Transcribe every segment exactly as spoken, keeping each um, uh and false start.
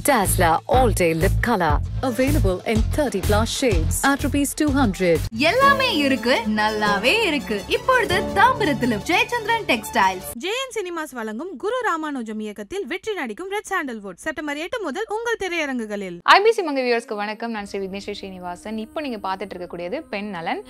Dazller All Day Lip Color. Available in thirty plus shades at rupees two hundred. எல்லாமே இருக்கு, நல்லாவே இருக்கு. இப்பொழுது தாம்பரத்தில் Jeyachandran Textiles. J N Cinemas வழங்கும் குரு ராமானுஜம் இயக்கத்தில் வெற்றி நடிக்கும் ரெட் சாண்டல்வுட் செப்டம்பர் எட்டு முதல் உங்கள் திரையரங்குகளில். I B C Mangai viewers-க்கு வணக்கம். நான் ஸ்ரீ விக்னேஸ்வரி ஸ்ரீனிவாசன். இப்போ நீங்க பார்த்துட்டு இருக்கக்கூடியது பெண் நலன்.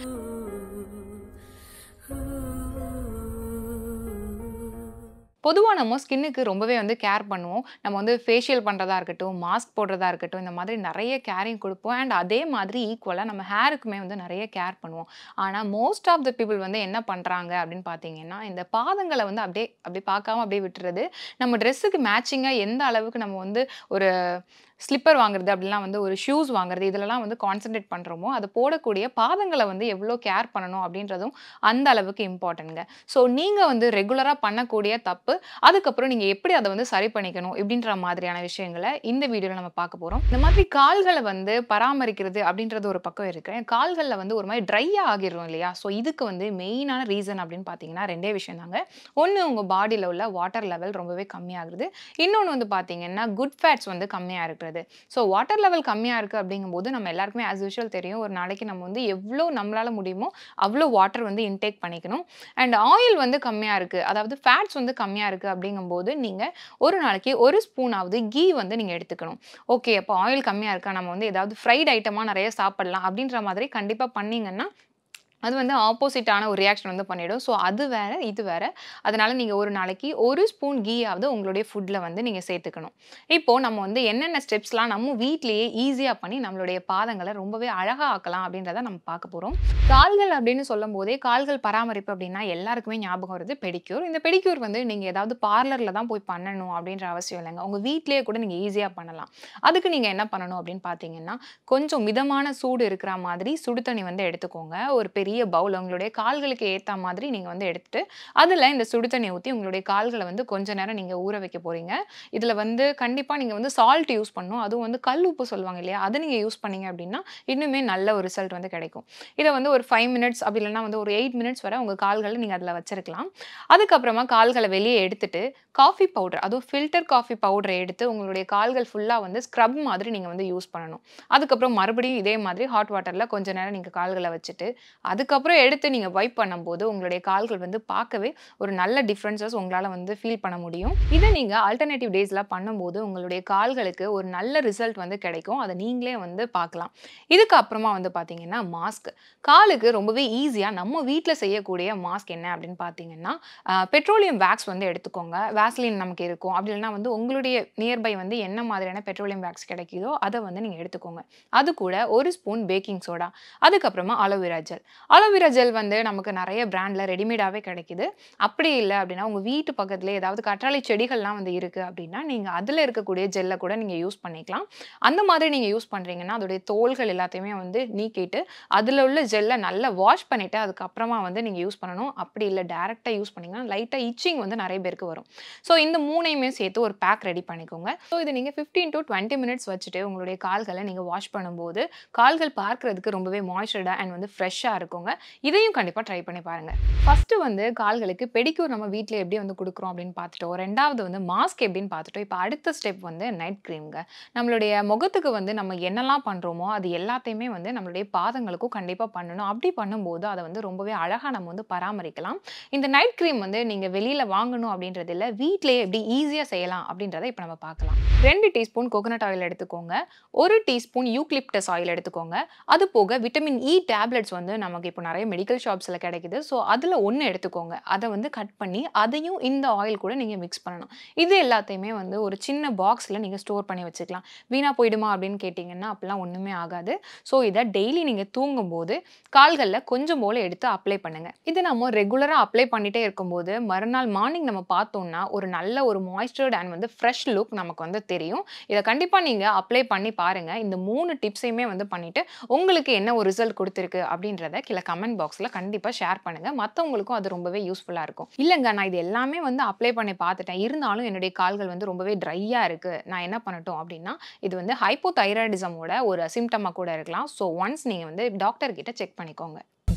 பொதுவாக நம்ம ஸ்கின்னுக்கு ரொம்பவே வந்து கேர் பண்ணுவோம். நம்ம வந்து ஃபேஷியல் பண்ணுறதா இருக்கட்டும், மாஸ்க் போடுறதா இருக்கட்டும், இந்த மாதிரி நிறைய கேரிங் கொடுப்போம். அண்ட் அதே மாதிரி ஈக்குவலாக நம்ம ஹேருக்குமே வந்து நிறைய கேர் பண்ணுவோம். ஆனால் மோஸ்ட் ஆஃப் த பீப்புள் வந்து என்ன பண்ணுறாங்க அப்படின்னு பார்த்தீங்கன்னா, இந்த பாதங்களை வந்து அப்படியே அப்படி பார்க்காம அப்படியே விட்டுறது. நம்ம ட்ரெஸ்ஸுக்கு மேட்சிங்காக எந்த அளவுக்கு நம்ம வந்து ஒரு ஸ்லிப்பர் வாங்குறது அப்படிலாம் வந்து ஒரு ஷூஸ் வாங்குறது இதிலலாம் வந்து கான்சன்ட்ரேட் பண்ணுறோமோ, அது போடக்கூடிய பாதங்களை வந்து எவ்வளோ கேர் பண்ணணும் அப்படின்றதும் அந்த அளவுக்கு இம்பார்ட்டன்ட்ங்க. ஸோ நீங்கள் வந்து ரெகுலராக பண்ணக்கூடிய தப்பு, அதுக்கப்புறம் நீங்கள் எப்படி அதை வந்து சரி பண்ணிக்கணும் இப்படின்ற மாதிரியான விஷயங்களை இந்த வீடியோவில் நம்ம பார்க்க போகிறோம். இந்த மாதிரி கால்களை வந்து பராமரிக்கிறது அப்படின்றது ஒரு பக்கம் இருக்குது. கால்களில் வந்து ஒரு மாதிரி ட்ரையாக ஆகிடும் இல்லையா? ஸோ இதுக்கு வந்து மெயினான ரீசன் அப்படின்னு பார்த்தீங்கன்னா ரெண்டே விஷயம் தாங்க. ஒன்று, உங்கள் பாடியில் உள்ள வாட்டர் லெவல் ரொம்பவே கம்மியாகுது. இன்னொன்று வந்து பார்த்தீங்கன்னா குட் ஃபேட்ஸ் வந்து கம்மியாக இருக்குது. ஸோ வாட்டர் லெவல் கம்மியாக இருக்குது அப்படிங்கும்போது நம்ம எல்லாருக்குமே ஆஸ் யூஷுவல் தெரியும், ஒரு நாளைக்கு நம்ம வந்து எவ்வளோ நம்மளால் முடியுமோ அவ்வளோ வாட்டர் வந்து இன்டேக் பண்ணிக்கணும். அண்ட் ஆயில் வந்து கம்மியாக இருக்குது, அதாவது ஃபேட்ஸ் வந்து கம்மியாக இருக்குது அப்படிங்கும்போது நீங்கள் ஒரு நாளைக்கு ஒரு ஸ்பூனாவது கீ வந்து நீங்கள் எடுத்துக்கணும். ஓகே, அப்போ ஆயில் கம்மியாக இருக்கா, நம்ம வந்து ஏதாவது ஃப்ரைட் ஐட்டமாக நிறைய சாப்பிடலாம் அப்படின்ற மாதிரி கண்டிப்பாக பண்ணிங்கன்னா அது வந்து ஆப்போசிட்டான ஒரு ரியாக்ஷன் வந்து பண்ணிவிடும். ஸோ அது வேறு இது வேறு. அதனால் நீங்கள் ஒரு நாளைக்கு ஒரு ஸ்பூன் கீயாவது உங்களுடைய ஃபுட்டில் வந்து நீங்கள் சேர்த்துக்கணும். இப்போது நம்ம வந்து என்னென்ன ஸ்டெப்ஸ்லாம் நம்ம வீட்லேயே ஈஸியாக பண்ணி நம்மளுடைய பாதங்களை ரொம்பவே அழகாக ஆக்கலாம் அப்படின்றத நம்ம பார்க்க போகிறோம். கால்கள் அப்படின்னு சொல்லும் போதே கால்கள் பராமரிப்பு அப்படின்னா எல்லாருக்குமே ஞாபகம் வருது பெடிக்யூர். இந்த பெடிக்யூர் வந்து நீங்கள் ஏதாவது பார்லரில் தான் போய் பண்ணணும் அப்படின்ற அவசியம் இல்லைங்க. உங்கள் வீட்லேயே கூட நீங்கள் ஈஸியாக பண்ணலாம். அதுக்கு நீங்கள் என்ன பண்ணணும் அப்படின்னு பார்த்தீங்கன்னா, கொஞ்சம் மிதமான சூடு இருக்கிற மாதிரி சுடு தண்ணி வந்து எடுத்துக்கோங்க. ஒரு பெரிய பெரிய பவுல் உங்களுடைய கால்களுக்கு ஏற்ற மாதிரி நீங்கள் வந்து எடுத்துட்டு அதில் இந்த சுடு தண்ணி ஊற்றி உங்களுடைய கால்களை வந்து கொஞ்ச நேரம் நீங்கள் ஊற வைக்க போகிறீங்க. இதில் வந்து கண்டிப்பாக நீங்கள் வந்து சால்ட் யூஸ் பண்ணணும். அதுவும் வந்து கல் உப்பு சொல்லுவாங்க இல்லையா, அதை நீங்கள் யூஸ் பண்ணீங்க அப்படின்னா இன்னுமே நல்ல ஒரு ரிசல்ட் வந்து கிடைக்கும். இதை வந்து ஒரு ஃபைவ் மினிட்ஸ் அப்படி இல்லைன்னா வந்து ஒரு எயிட் மினிட்ஸ் வரை உங்கள் கால்களை நீங்கள் அதில் வச்சிருக்கலாம். அதுக்கப்புறமா கால்களை வெளியே எடுத்துட்டு காஃபி பவுடர், அதுவும் ஃபில்டர் காஃபி பவுடரை எடுத்து உங்களுடைய கால்கள் ஃபுல்லாக வந்து ஸ்க்ரப் மாதிரி நீங்கள் வந்து யூஸ் பண்ணணும். அதுக்கப்புறம் மறுபடியும் இதே மாதிரி ஹாட் வாட்டரில் கொஞ்ச நேரம் நீங்கள் கால்களை வச்சுட்டு அதுக்கப்புறம் எடுத்து நீங்கள் வைப் பண்ணும்போது உங்களுடைய கால்கள் வந்து பார்க்கவே ஒரு நல்ல டிஃப்ரென்சஸ் உங்களால் வந்து ஃபீல் பண்ண முடியும். இதை நீங்கள் ஆல்டர்னேட்டிவ் டேஸில் பண்ணும்போது உங்களுடைய கால்களுக்கு ஒரு நல்ல ரிசல்ட் வந்து கிடைக்கும். அதை நீங்களே வந்து பார்க்கலாம். இதுக்கப்புறமா வந்து பார்த்தீங்கன்னா மாஸ்க். காலுக்கு ரொம்பவே ஈஸியாக நம்ம வீட்டில் செய்யக்கூடிய மாஸ்க் என்ன அப்படின்னு பார்த்தீங்கன்னா, பெட்ரோலியம் வேக்ஸ் வந்து எடுத்துக்கோங்க. வேஸ்லின் நமக்கு இருக்கும். அப்படி இல்லைன்னா வந்து உங்களுடைய நியர்பை வந்து என்ன மாதிரியான பெட்ரோலியம் வேக்ஸ் கிடைக்குதோ அதை வந்து நீங்கள் எடுத்துக்கோங்க. அது கூட ஒரு ஸ்பூன் பேக்கிங் சோடா, அதுக்கப்புறமா அலோவேரா ஜெல். அலோவேரா ஜெல் வந்து நமக்கு நிறைய பிராண்டில் ரெடிமேடாகவே கிடைக்குது. அப்படி இல்லை அப்படின்னா உங்கள் வீட்டு பக்கத்தில் ஏதாவது கற்றாழை செடிகள்லாம் வந்து இருக்குது அப்படின்னா நீங்கள் அதில் இருக்கக்கூடிய ஜெல்லை கூட நீங்கள் யூஸ் பண்ணிக்கலாம். அந்த மாதிரி நீங்கள் யூஸ் பண்ணுறீங்கன்னா அதோடைய தோள்கள் எல்லாத்தையுமே வந்து நீக்கிட்டு அதில் உள்ள ஜெல்லை நல்லா வாஷ் பண்ணிவிட்டு அதுக்கப்புறமா வந்து நீங்கள் யூஸ் பண்ணணும். அப்படி இல்லை டேரெக்டாக யூஸ் பண்ணிங்கன்னா லைட்டாக இச்சிங் வந்து நிறைய பேருக்கு வரும். ஸோ இந்த மூணையுமே சேர்த்து ஒரு பேக் ரெடி பண்ணிக்கோங்க. ஸோ இதை நீங்கள் ஃபிஃப்டீன் டு டுவெண்ட்டி மினிட்ஸ் வச்சுட்டு உங்களுடைய கால்களை நீங்கள் வாஷ் பண்ணும்போது கால்கள் பார்க்குறதுக்கு ரொம்பவே மாய்ஸ்சர்டாக அண்ட் வந்து ஃப்ரெஷ்ஷாக இருக்குங்க. இதையும் கண்டிப்பாக ட்ரை பண்ணி பாருங்கள். ஃபஸ்ட்டு வந்து கால்களுக்கு பெடிக்யூர் நம்ம வீட்டில் எப்படி வந்து கொடுக்குறோம் அப்படின்னு பார்த்துட்டோம். ரெண்டாவது வந்து மாஸ்க் எப்படின்னு பார்த்துட்டோம். இப்போ அடுத்த ஸ்டெப் வந்து நைட் க்ரீம்ங்க. நம்மளுடைய முகத்துக்கு வந்து நம்ம என்னெல்லாம் பண்ணுறோமோ அது எல்லாத்தையுமே வந்து நம்மளுடைய பாதங்களுக்கும் கண்டிப்பாக பண்ணணும். அப்படி பண்ணும்போது அதை வந்து ரொம்பவே அழகாக நம்ம வந்து பராமரிக்கலாம். இந்த நைட் க்ரீம் வந்து நீங்கள் வெளியில் வாங்கணும் அப்படின்றது இல்லை, வீட்டிலேயே எப்படி ஈஸியாக செய்யலாம் அப்படின்றத இப்போ நம்ம பார்க்கலாம். ரெண்டு டீஸ்பூன் கோகோனட் ஆயில் எடுத்துக்கோங்க. ஒரு டீஸ்பூன் யூக்லிப்டஸ் ஆயில் எடுத்துக்கோங்க. அது போக விட்டமின் இ டேப்லெட்ஸ் வந்து நமக்கு இப்போ நிறைய மெடிக்கல் ஷாப்ஸில் கிடைக்குது. ஸோ அதில் ஒன்று எடுத்துக்கோங்க. அதை வந்து கட் பண்ணி அதையும் இந்த ஆயில் கூட நீங்கள் மிக்ஸ் பண்ணணும். இது எல்லாத்தையுமே வந்து ஒரு சின்ன பாக்ஸில் நீங்கள் ஸ்டோர் பண்ணி வச்சுக்கலாம். வீணாக போயிடுமா அப்படின்னு கேட்டிங்கன்னா அப்படிலாம் ஒன்றுமே ஆகாது. ஸோ இதை டெய்லி நீங்கள் தூங்கும்போது கால்களில் கொஞ்சம் போல் எடுத்து அப்ளை பண்ணுங்கள். இதை நம்ம ரெகுலராக அப்ளை பண்ணிகிட்டே இருக்கும்போது மறுநாள் மார்னிங் நம்ம பார்த்தோம்னா ஒரு நல்ல ஒரு மாய்ஸ்சர்ட் அண்ட் வந்து ஃப்ரெஷ் லுக் நமக்கு வந்து தெரியும். இதை கண்டிப்பாக நீங்கள் அப்ளை பண்ணி பாருங்கள். இந்த மூணு டிப்ஸையுமே வந்து பண்ணிவிட்டு உங்களுக்கு என்ன ஒரு ரிசல்ட் கொடுத்துருக்கு அப்படின்றத கீழே கமெண்ட் பாக்ஸில் கண்டிப்பாக ஷேர் பண்ணுங்கள். மற்றவங்களுக்கும் அது ரொம்பவே யூஸ்ஃபுல்லாக இருக்கும். இல்லைங்க, நான் இது எல்லாமே வந்து அப்ளை பண்ணி பார்த்துட்டேன், இருந்தாலும் என்னுடைய கால்கள் வந்து ரொம்பவே ட்ரையாக இருக்குது, நான் என்ன பண்ணட்டும் அப்படின்னா இது வந்து ஹைப்போதைராய்டிசமோட ஒரு சிம்டமாக கூட இருக்கலாம். ஸோ ஒன்ஸ் நீங்கள் வந்து டாக்டர் கிட்ட செக் பண்ணிக்கோங்க.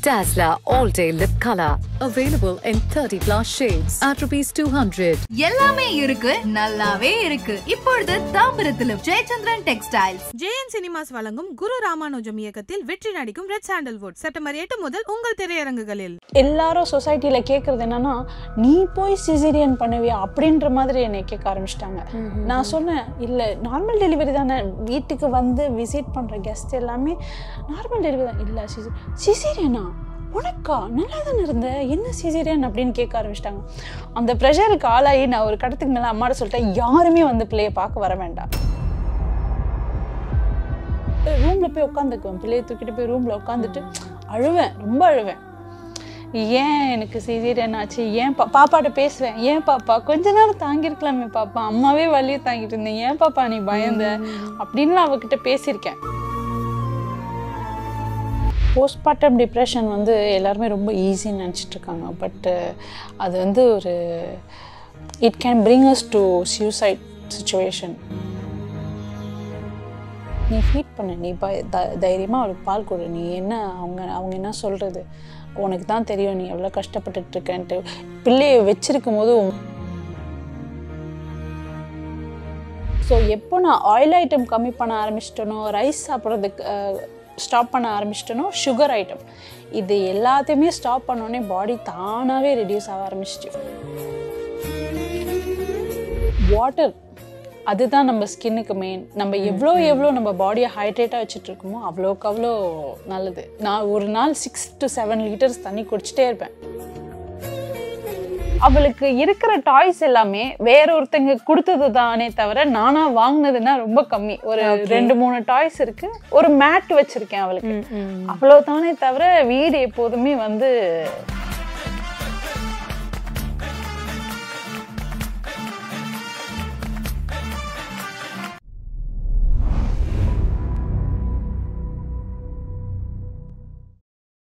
Dazller All Day Lip Color. Available in thirty plus shades at rupees two hundred. எல்லாமே இருக்கு, நல்லாவே இருக்கு. இப்பொழுது தாம்பரத்தில் ஜெயச்சந்திரன் டெக்ஸ்டைல்ஸ். ஜேஎன் சினிமாஸ் வழங்கும் குரு ராமானுஜம் இயக்கத்தில் வெற்றி நடிக்கும் ரெட் சாண்டல்வுட் செப்டம்பர் எட்டு முதல் உங்கள் திரையரங்குகளில். எல்லாரும் சொசைட்டில கேட்கறது என்னன்னா, நீ போய் சிசேரியன் பண்ணுவியா அப்படின்ற மாதிரி என்னை கேட்க ஆரம்பிச்சிட்டாங்க. நான் சொன்னேன், இல்லை நார்மல் டெலிவரி தானே, வீட்டுக்கு வந்து விசிட் பண்ற கெஸ்ட் எல்லாமே நார்மல் டெலிவரி தான். இல்லை சிசேரியனா, உனக்கா நல்லா தானே இருந்த, என்ன சிசேரியன் அப்படின்னு கேட்க ஆரம்பிச்சிட்டாங்க. அந்த ப்ரெஷருக்கு ஆளாகி நான் ஒரு கடத்துக்கு மேலே அம்மாட்ட சொல்லிட்டேன், யாருமே வந்து பிள்ளையை பார்க்க வர வேண்டாம். ரூம்ல போய் உட்காந்துக்குவேன், பிள்ளையை தூக்கிட்டு போய் ரூம்ல உட்காந்துட்டு அழுவேன், ரொம்ப அழுவேன். ஏன் எனக்கு சிசேரியன் ஆச்சு, ஏன் பா பாப்பாட்ட பேசுவேன், ஏன் பாப்பா கொஞ்ச நேரம் தாங்கியிருக்கலாமே பாப்பா, அம்மாவே வலியை தாங்கிட்டு இருந்தேன், ஏன் பாப்பா நீ பயந்த அப்படின்னு அவகிட்ட பேசியிருக்கேன். போஸ்ட்மார்ட்டம் டிப்ரெஷன் வந்து எல்லாருமே ரொம்ப ஈஸின்னு நினச்சிட்டு இருக்காங்க. பட் அது வந்து ஒரு it can bring us to suicide situation. நீ ஃபீட் பண்ண, நீ ப த தைரியமாக அவளுக்கு பால் கொடு, நீ என்ன அவங்க அவங்க என்ன சொல்கிறது, உனக்கு தான் தெரியும் நீ எவ்வளோ கஷ்டப்பட்டுட்டு இருக்கேன்ட்டு. பிள்ளையை வச்சிருக்கும் போது ஸோ எப்போ நான் ஆயில் ஐட்டம் கம்மி பண்ண ஆரம்பிச்சிட்டனோ, ரைஸ் சாப்பிட்றதுக்கு ஸ்டாப் பண்ண ஆரம்பிச்சிட்டனோ, சுகர் ஐட்டம் இது எல்லாத்தையுமே ஸ்டாப் பண்ணோடனே பாடி தானாகவே ரெடியூஸ் ஆக ஆரம்பிச்சிச்சு. வாட்டர் அதுதான் நம்ம ஸ்கின்னுக்கு மெயின். நம்ம எவ்வளோ எவ்வளோ நம்ம பாடியை ஹைட்ரேட்டாக வச்சுட்டு இருக்கோமோ அவ்வளோக்கு அவ்வளோ நல்லது. நான் ஒரு நாள் சிக்ஸ் டு செவன் லிட்டர்ஸ் தண்ணி குடிச்சிட்டே இருப்பேன். அவளுக்கு இருக்கிற டாய்ஸ் எல்லாமே வேற ஒருத்தங்க கொடுத்தது தானே தவிர நானா வாங்கினதுன்னா ரொம்ப கம்மி. ஒரு ரெண்டு மூணு டாய்ஸ் இருக்கு, ஒரு மேட் வச்சிருக்கேன் அவளுக்கு, அவ்வளவுதானே தவிர வீடு எப்போதுமே வந்து